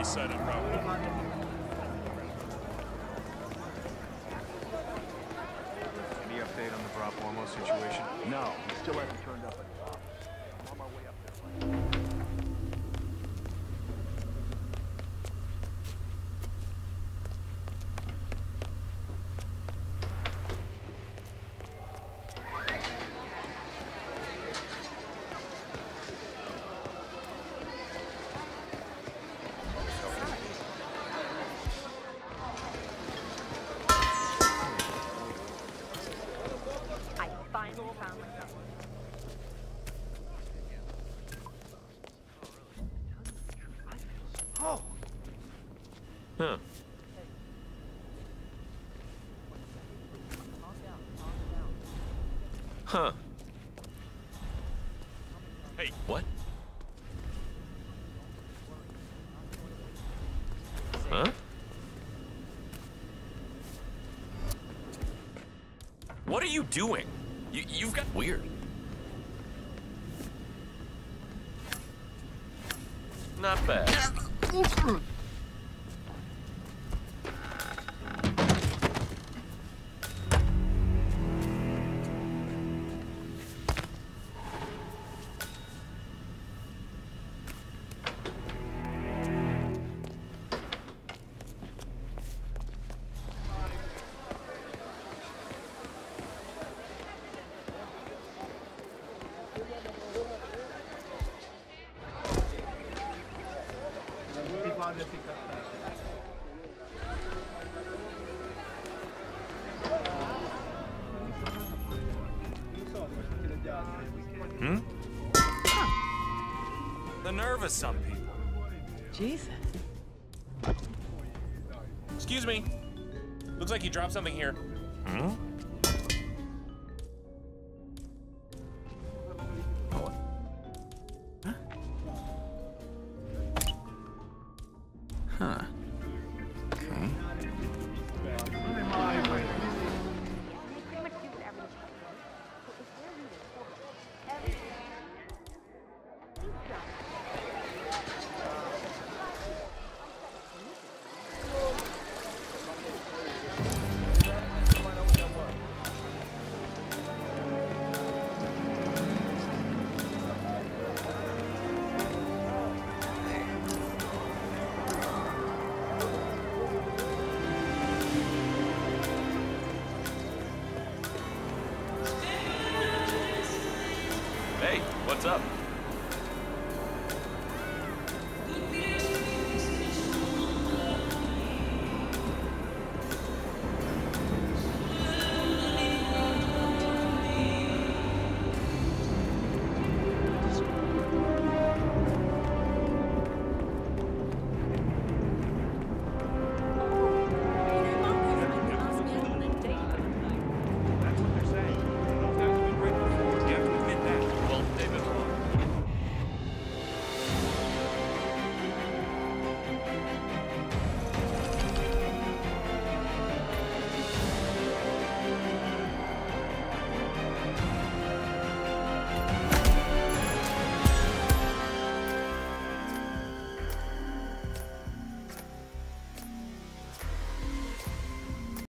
east side of Bravo. Any update on the Bravo situation? No, he still hasn't turned up at the office. I'm on my way up there. Huh. Huh. Hey, What? Huh? What are you doing? You've got weird. Not bad. Hmm? The nerve of some people. Jesus. excuse me. Looks like you dropped something here. Hmm? Huh. Okay. Hey, what's up?